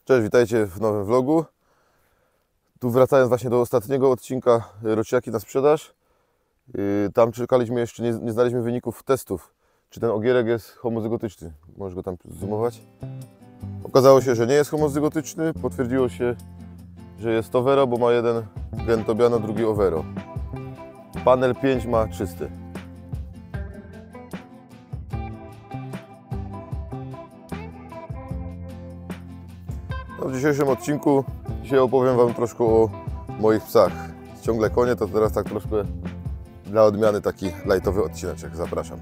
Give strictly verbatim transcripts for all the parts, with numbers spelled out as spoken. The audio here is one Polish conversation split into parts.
Cześć, witajcie w nowym vlogu. Tu wracając właśnie do ostatniego odcinka Rosiaki na sprzedaż. Tam czekaliśmy jeszcze, nie, nie znaliśmy wyników testów, czy ten ogierek jest homozygotyczny. Możesz go tam zoomować. Okazało się, że nie jest homozygotyczny. Potwierdziło się, że jest overo, bo ma jeden gen Tobiano, drugi overo. Panel pięć ma czysty. No, w dzisiejszym odcinku dzisiaj opowiem Wam troszkę o moich psach. Ciągle konie, to teraz tak troszkę dla odmiany taki lightowy odcineczek. Zapraszam.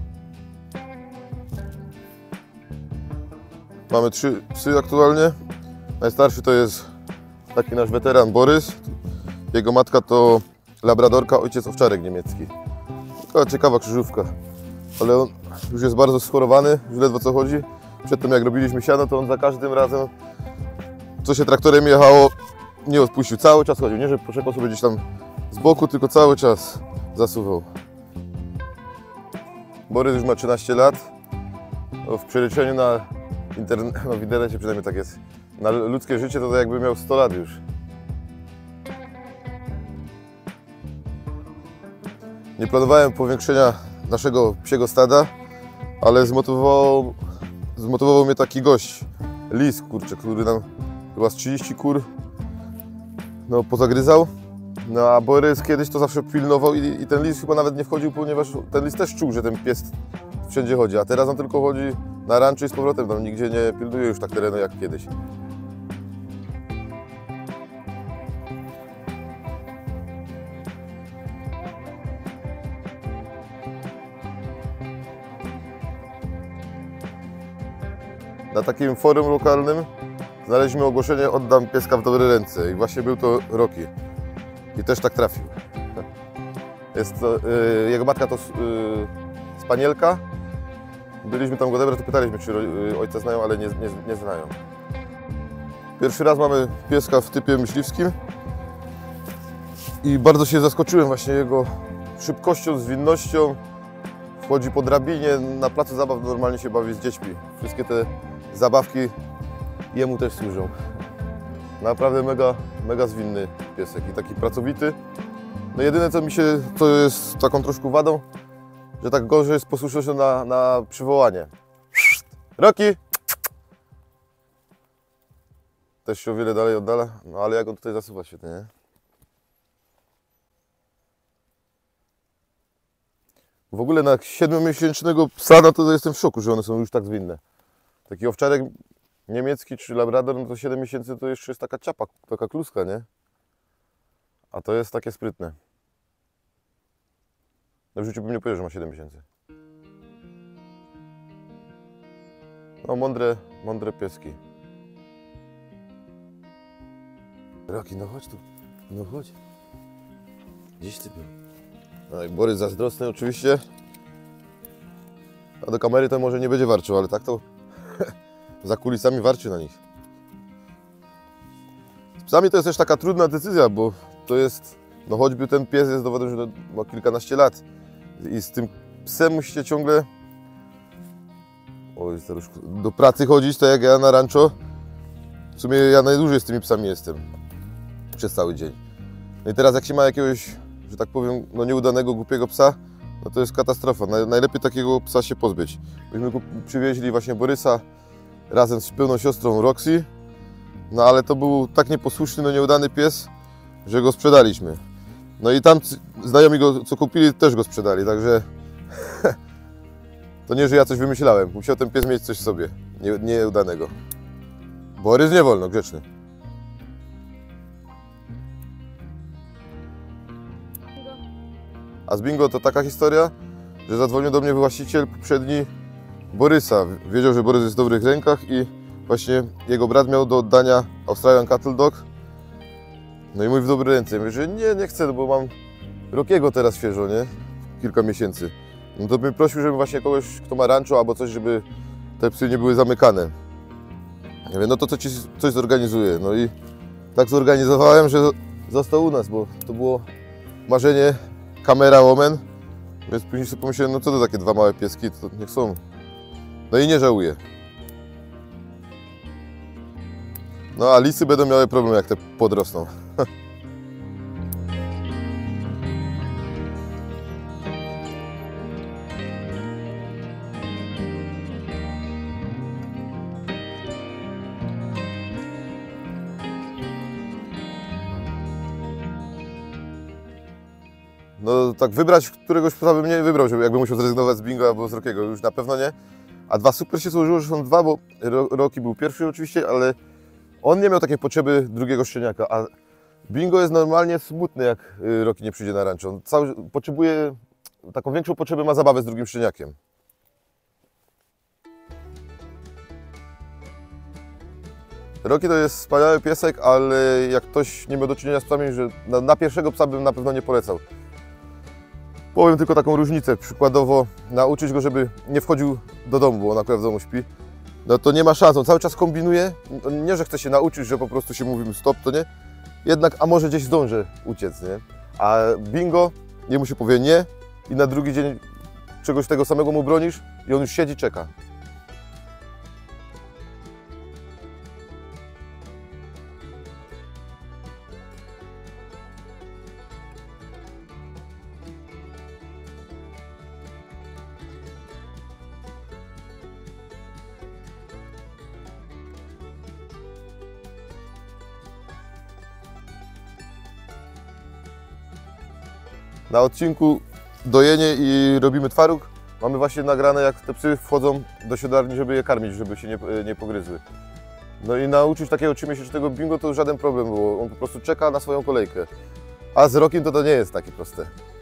Mamy trzy psy aktualnie. Najstarszy to jest taki nasz weteran Borys. Jego matka to labradorka, ojciec owczarek niemiecki. Taka ciekawa krzyżówka. Ale on już jest bardzo schorowany, już ledwo co chodzi. Przedtem jak robiliśmy siano, to on za każdym razem, co się traktorem jechało, nie odpuścił. Cały czas chodził. Nie, że poczekał sobie gdzieś tam z boku, tylko cały czas zasuwał. Borys już ma trzynaście lat. W przeliczeniu na internet, no w internecie przynajmniej tak jest, na ludzkie życie to, to jakby miał sto lat już. Nie planowałem powiększenia naszego psiego stada, ale zmotywował, zmotywował mnie taki gość, lis, kurczę, który nam chyba z trzydziestu kur no, pozagryzał. No a Borys kiedyś to zawsze pilnował i, i ten lis chyba nawet nie wchodził, ponieważ ten lis też czuł, że ten pies wszędzie chodzi, a teraz on tylko chodzi na ranchu i z powrotem, tam nigdzie nie pilnuje już tak terenu jak kiedyś. Na takim forum lokalnym znaleźliśmy ogłoszenie: oddam pieska w dobre ręce, i właśnie był to Rocky. I też tak trafił. Jest to, yy, jego matka to yy, spanielka. Byliśmy tam go odebrać, to pytaliśmy, czy yy, ojca znają, ale nie, nie, nie znają. Pierwszy raz mamy pieska w typie myśliwskim i bardzo się zaskoczyłem właśnie jego szybkością, zwinnością. Wchodzi po drabinie, na placu zabaw normalnie się bawi z dziećmi. Wszystkie te zabawki jemu też służą. Naprawdę mega, mega zwinny piesek i taki pracowity. No jedyne co mi się, co jest taką troszkę wadą, że tak gorzej jest posłusznością na, na przywołanie. Rocky! Też się o wiele dalej oddala, no ale jak on tutaj zasuwa świetnie, nie? W ogóle na siedmiomiesięcznego psa, no to jestem w szoku, że one są już tak zwinne. Taki owczarek niemiecki czy labrador, no to siedem miesięcy to jeszcze jest taka ciapa, taka kluska, nie? A to jest takie sprytne. No w życiu bym nie powiedział, że ma siedem miesięcy. No mądre, mądre pieski. Rocky, no chodź tu, no chodź. Gdzieś ty był? No jak Borys zazdrosny oczywiście. A do kamery to może nie będzie warczył, ale tak to za kulisami warczy na nich. Z psami to jest też taka trudna decyzja, bo to jest, no choćby ten pies jest dowodem, że ma kilkanaście lat i z tym psem musicie ciągle oj, staruszku, do pracy chodzić, tak jak ja na rancho. W sumie ja najdłużej z tymi psami jestem przez cały dzień. No i teraz jak się ma jakiegoś, że tak powiem, no nieudanego, głupiego psa, no to jest katastrofa. Najlepiej takiego psa się pozbyć. Myśmy go przywieźli właśnie Borysa razem z pełną siostrą Roxy, no ale to był tak nieposłuszny, no nieudany pies, że go sprzedaliśmy. No i tam znajomi go, co kupili, też go sprzedali, także to nie, że ja coś wymyślałem. Musiał ten pies mieć coś w sobie, nie, nieudanego. Borys nie wolno, grzeczny. A z Bingo to taka historia, że zadzwonił do mnie właściciel poprzedni Borysa. Wiedział, że Borys jest w dobrych rękach i właśnie jego brat miał do oddania Australian Cattle Dog. No i mój w dobre ręce. Ja mówię, że nie, nie chcę, bo mam Rockiego teraz świeżo, nie? Kilka miesięcy. No to bym prosił, żeby właśnie kogoś, kto ma rancho albo coś, żeby te psy nie były zamykane. Ja mówię, no to co ci coś zorganizuję. No i tak zorganizowałem, że został u nas, bo to było marzenie kamera Woman. Więc później sobie pomyślałem, no co to takie dwa małe pieski, to niech są. No i nie żałuję. No a lisy będą miały problem, jak te podrosną. No tak wybrać któregoś psa bym nie wybrał, żeby jakby musiał zrezygnować z Bingo albo z Rockiego, już na pewno nie. A dwa super się złożyło, że są dwa, bo Rocky był pierwszy oczywiście, ale on nie miał takiej potrzeby drugiego szczeniaka, a Bingo jest normalnie smutny, jak Rocky nie przyjdzie na rancho. On cały, potrzebuje, taką większą potrzebę ma zabawę z drugim szczeniakiem. Rocky to jest wspaniały piesek, ale jak ktoś nie miał do czynienia z psami, że na, na pierwszego psa bym na pewno nie polecał. Powiem tylko taką różnicę, przykładowo nauczyć go, żeby nie wchodził do domu, bo on akurat w domu śpi. No to nie ma szans, on cały czas kombinuje. Nie, że chce się nauczyć, że po prostu się mówimy stop, to nie. Jednak, a może gdzieś zdąży uciec, nie? A Bingo, jemu się powie nie i na drugi dzień czegoś tego samego mu bronisz i on już siedzi, czeka. Na odcinku dojenie i robimy twaróg mamy właśnie nagrane, jak te psy wchodzą do siodlarni, żeby je karmić, żeby się nie, nie pogryzły. No i nauczyć takiego trzymiesięcznego Bingo to żaden problem było, on po prostu czeka na swoją kolejkę. A z Rockiem to to nie jest takie proste.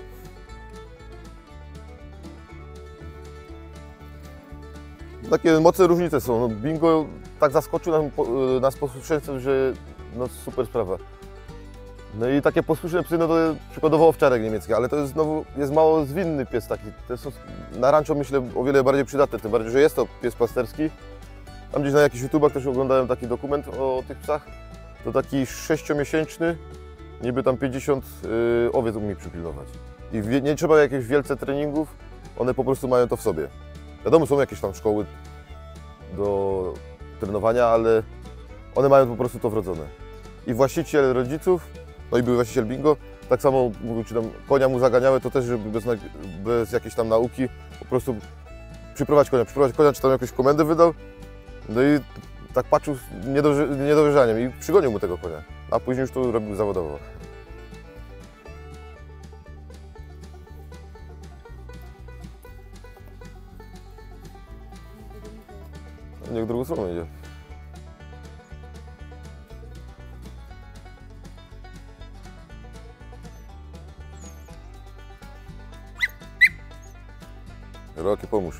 Takie mocne różnice są. No, Bingo tak zaskoczył nam, nas posłuszeństwem, że no super sprawa. No i takie posłuszne psy, no to przykładowo owczarek niemiecki, ale to jest znowu jest mało zwinny pies taki. To są na rancho myślę o wiele bardziej przydatne, tym bardziej, że jest to pies pasterski. Tam gdzieś na jakichś YouTubach też oglądałem taki dokument o tych psach. To taki sześciomiesięczny, niby tam pięćdziesiąt yy, owiec umie przypilnować. I w, nie trzeba jakichś wielce treningów, one po prostu mają to w sobie. Wiadomo, są jakieś tam szkoły do trenowania, ale one mają po prostu to wrodzone. I właściciel rodziców, no i był właściciel Bingo, tak samo mówił, czy tam konia mu zaganiały, to też, żeby bez, bez jakiejś tam nauki po prostu przyprowadź konia, przyprowadź konia, czy tam jakąś komendę wydał. No i tak patrzył z niedowierzaniem i przygonił mu tego konia, a później już to robił zawodowo. Niech w drugą stronę idzie. Rocky, pomóż.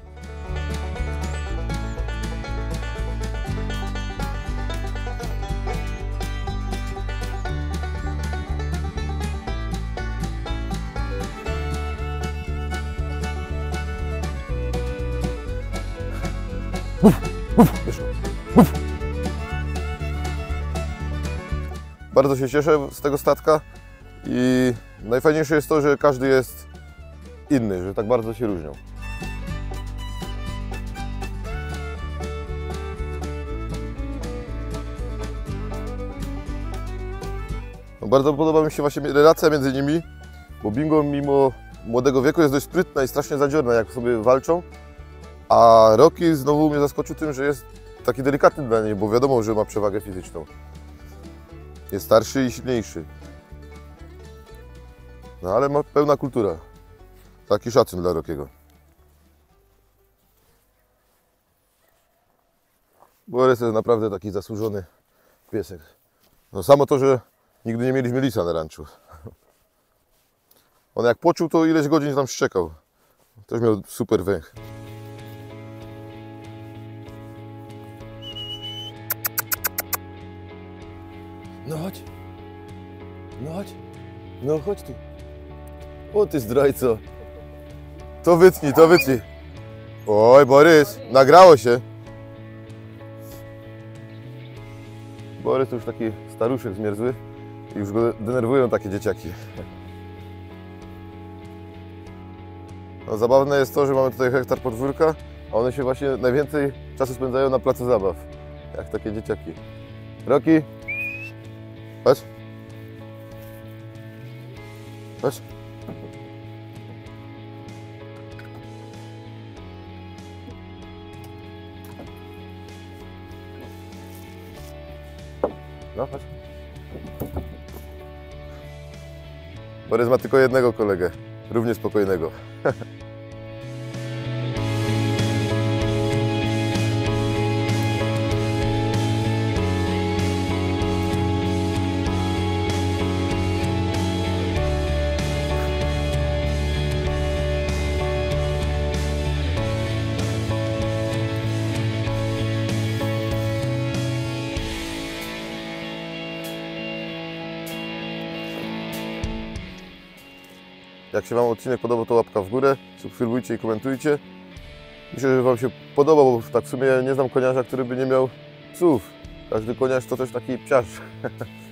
Buf, buf, wyszło. Buf. Bardzo się cieszę z tego statka i najfajniejsze jest to, że każdy jest inny, że tak bardzo się różnią. No, bardzo podoba mi się właśnie relacja między nimi, bo Bingo mimo młodego wieku jest dość sprytna i strasznie zadziorna, jak sobie walczą. A Rocky znowu mnie zaskoczył tym, że jest taki delikatny dla niej, bo wiadomo, że ma przewagę fizyczną. Jest starszy i silniejszy. No ale ma pełna kultura. Taki szacun dla Rockiego. Borys jest naprawdę taki zasłużony piesek. No samo to, że nigdy nie mieliśmy lisa na ranczu. On jak poczuł, to ileś godzin tam szczekał. Też miał super węch. No chodź. No chodź. No chodź tu. O ty zdrajco. To wytnij, to wytnij. Oj, Borys, nagrało się. Borys to już taki staruszek zmierzły i już go denerwują takie dzieciaki. No, zabawne jest to, że mamy tutaj hektar podwórka, a one się właśnie najwięcej czasu spędzają na placu zabaw, jak takie dzieciaki. Roki. Chodź. Chodź. No, chodź. Borys ma tylko jednego kolegę, równie spokojnego. Jak się Wam odcinek podobał, to łapka w górę, subskrybujcie i komentujcie. Myślę, że Wam się podoba, bo tak w sumie nie znam koniarza, który by nie miał psów. Każdy koniarz to też taki psiarz.